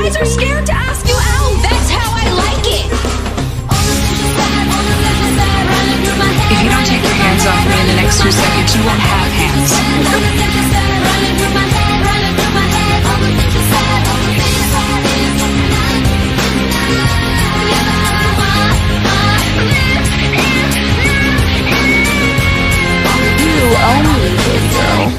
guys are scared to ask you out. That's how I like it. If you don't take your hands off me in the next 2 seconds, you won't have hands. You own me, baby girl.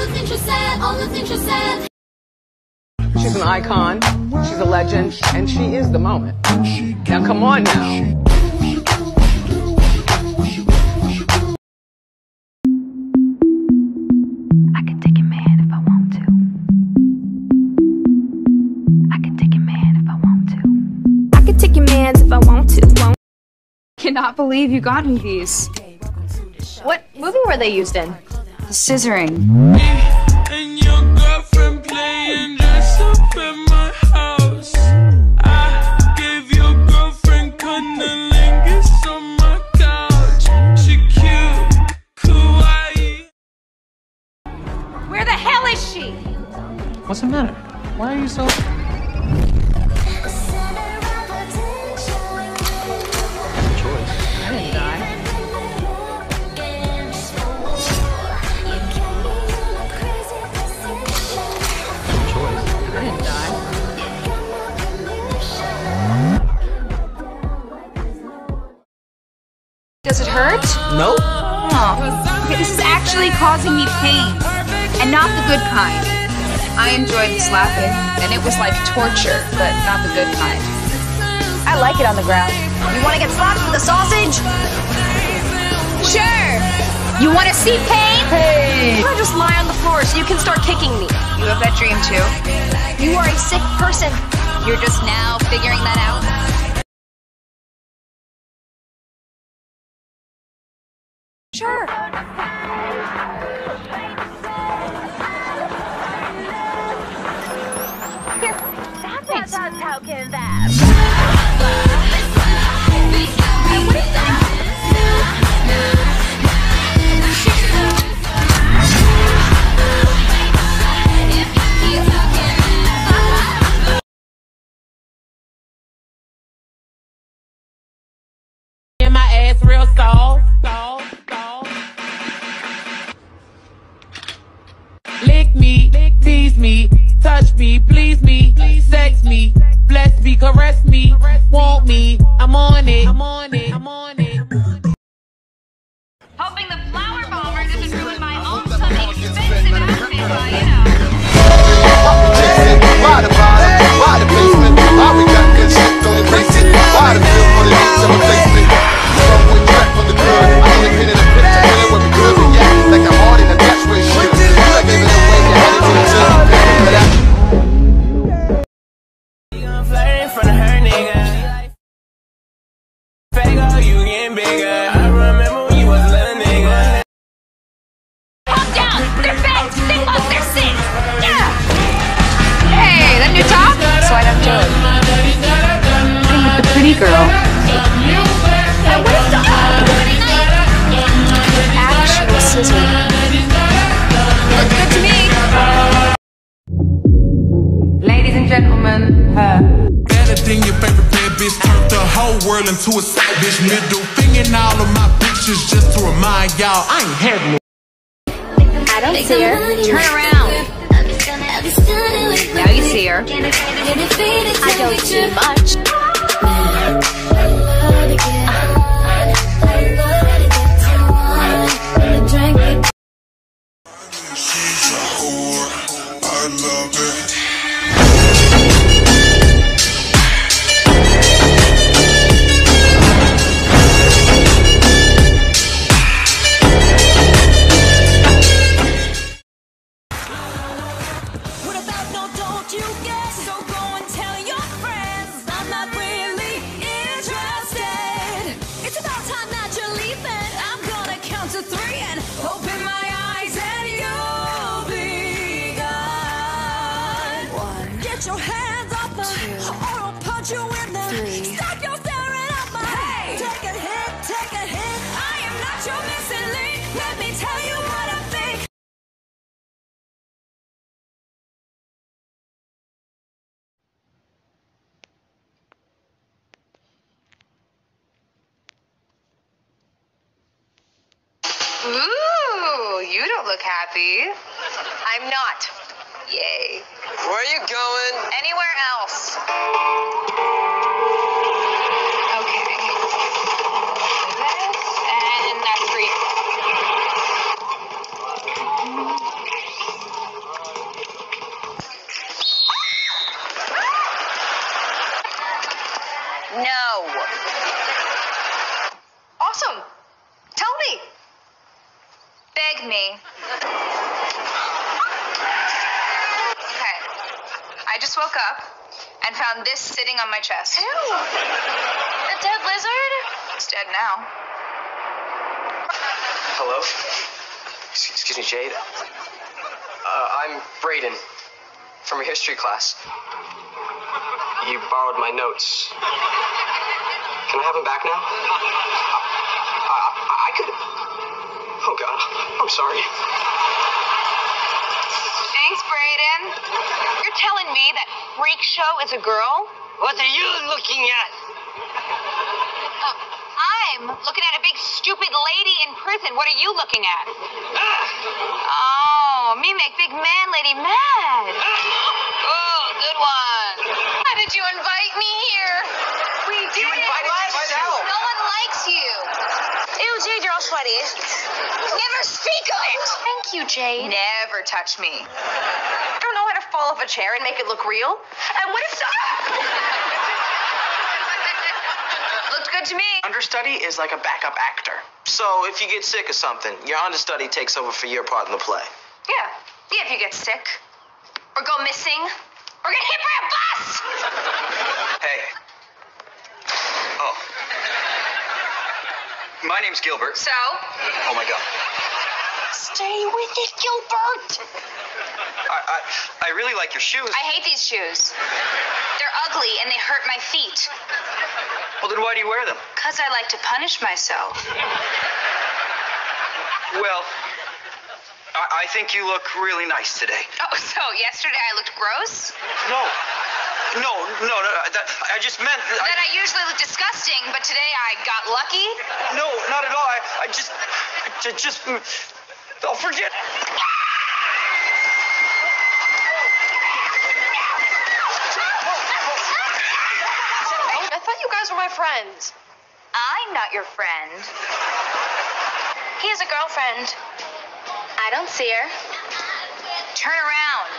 She's an icon, she's a legend, and she is the moment. Now come on now. I can take your man if I want to. I can take your man if I want to. I can take your man if I want to. Cannot believe you got me these. What movie were they used in? The scissoring. And your girlfriend playing dress up at my house. I gave your girlfriend cunnilingus on my couch. She cute, kawaii. Where the hell is she? What's the matter? Why are you so... I didn't die. I didn't die. Does it hurt? Nope. Oh. Okay, this is actually causing me pain. And not the good kind. I enjoyed the slapping, and it was like torture, but not the good kind. I like it on the ground. You want to get slapped with a sausage? Sure! You want to see pain? Hey! I just lie on the floor so you can start kicking me. You have that dream too? You are a sick person. You're just now figuring that out? Sure. Here, that's how can that? And my ass real soft. Lick me, tease me, touch me, please me, sex me, bless me, caress me, want me, I'm on it. Hoping the flower bomber doesn't ruin my own Sunday expensive outfit by, you know. Why the bottom? Why the basement? Why we got good shit, don't embrace it? Why the bill for the needs of replacement? Somewhere track from the good. I only painted a picture, feeling where we could be at. Like I'm hard in a touch with shit. I gave it away, you had it to the gym. You gon' flirt in front of her, nigga. Fago, you getting bigger. I remember when you was a little nigga. Calm down! They're bent! They lost their sin! Yeah! Hey, that new top? So I don't do it. Hey, the pretty girl. Actual scissor. Looks good to me. Ladies and gentlemen, Better than your favorite bad bitch. Turned the whole world into a side bitch. Middle finger in all of my pictures just to remind y'all I ain't had no. I don't see her. turn around. Now you see her. I don't see much. She's a whore. I love it. What about no, don't you get? So go and tell your friends I'm not really interested. It's about time that you're leaving. I'm gonna count to 3 and open my eyes and you'll be gone. 1, get your hands off me, or I'll punch you in the 3. Stop your staring at my hey. Take a hit. I am not your missing link. Let me tell you what I think. Ooh, you don't look happy. I'm not. Yay. Where are you going? Anywhere else. Okay. This, and that's for you. No. Awesome. Tell me. Beg me. Okay. I just woke up and found this sitting on my chest. Ew. A dead lizard? It's dead now. Hello? Excuse me, Jade. I'm Brayden from your history class. You borrowed my notes. Can I have them back now? I could... Oh, God. I'm sorry. Thanks, Brayden. You're telling me that Freak Show is a girl? What are you looking at? I'm looking at a big stupid lady in prison. What are you looking at? Oh, me make big man lady mad. Oh, good one. How did you invite me here? We did. You invited yourself. No one likes you. Ew, Jade, you're all sweaty. Never speak of it. Thank you, Jade. Never touch me. I don't know how to fall off a chair and make it look real. And what if Looked good to me. Understudy is like a backup actor. So if you get sick or something, your understudy takes over for your part in the play. Yeah, if you get sick, or go missing, or get hit by a bus! Hey. Oh. My name's Gilbert. So? Oh my God. Stay with it, Gilbert. I really like your shoes. I hate these shoes. They're ugly and they hurt my feet. Well, then why do you wear them? 'Cause I like to punish myself. Well, I think you look really nice today. Oh, so yesterday I looked gross? No. I just meant that. That I usually look disgusting, but today I got lucky? No, not at all. I just. I'll forget. I thought you guys were my friends. I'm not your friend. He has a girlfriend. I don't see her. Turn around.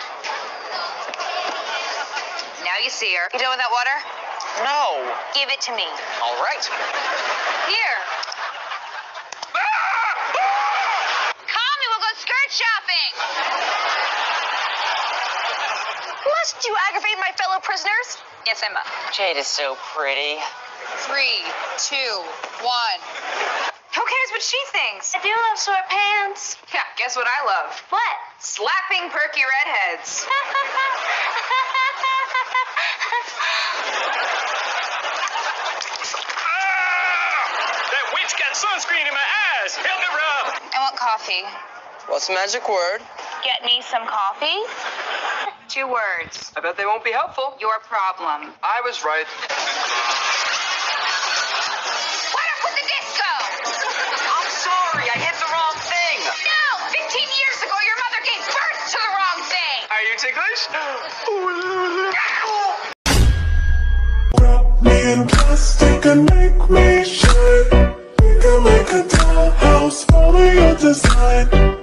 Now you see her. You done with that water? No. Give it to me. All right. Here. Call me, we'll go skirt shopping. Must you aggravate my fellow prisoners? Yes, I must. Jade is so pretty. 3, 2, 1. Who cares what she thinks? I do love short pants. Yeah, guess what I love? What? Slapping perky redheads. That witch got sunscreen in my eyes. Help me, Rob. I want coffee. What's the magic word? Get me some coffee? 2 words. I bet they won't be helpful. Your problem. I was right. What up with the disco? I'm sorry. I hit the wrong thing. No! 15 years ago, your mother gave birth to the wrong thing. Are you ticklish? Wrap me in plastic and make me shine. We can make a dollhouse, follow your design.